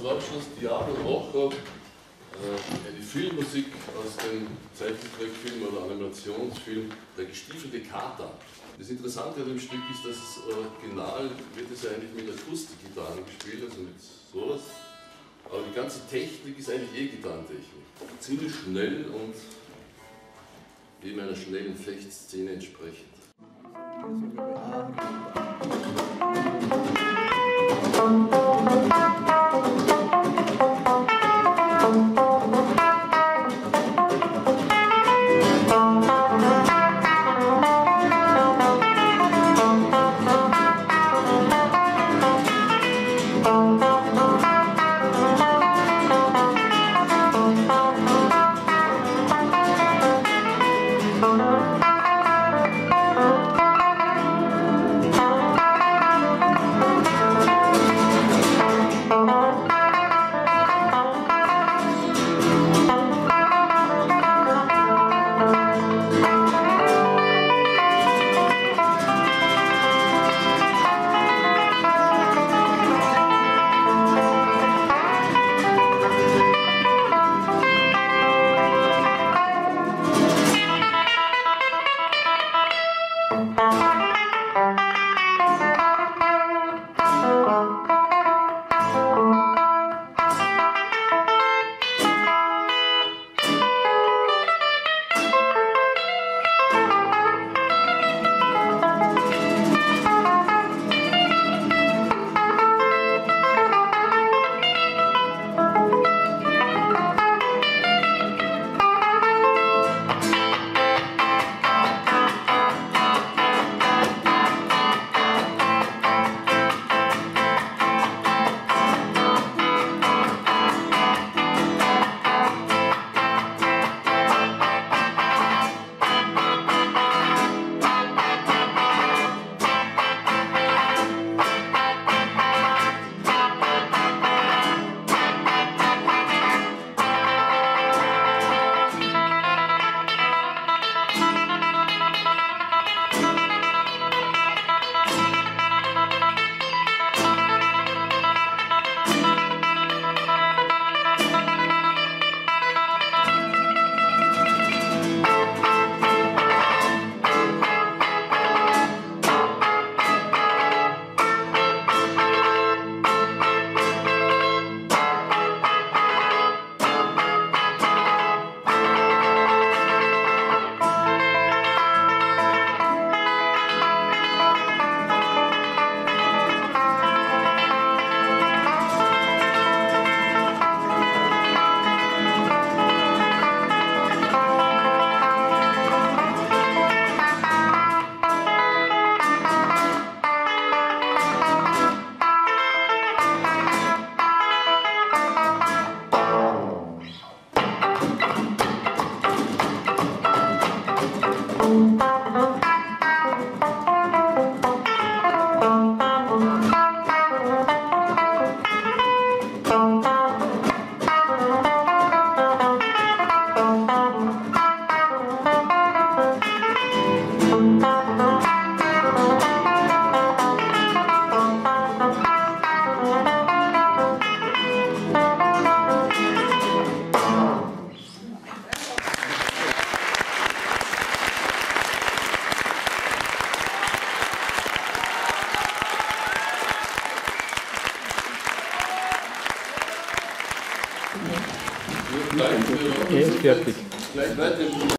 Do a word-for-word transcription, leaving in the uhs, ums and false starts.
zum Abschluss Diablo Rocher, äh, eine Filmmusik aus dem Zeichentrickfilm oder Animationsfilm Der gestiefelte Kater. Das Interessante an dem Stück ist, dass es original wird es ja eigentlich mit Akustikgitarren gespielt, also mit sowas. Aber die ganze Technik ist eigentlich E-Gitarrentechnik. Ziemlich schnell und eben einer schnellen Fechtszene entsprechend. Er ist fertig. Gleich weiter.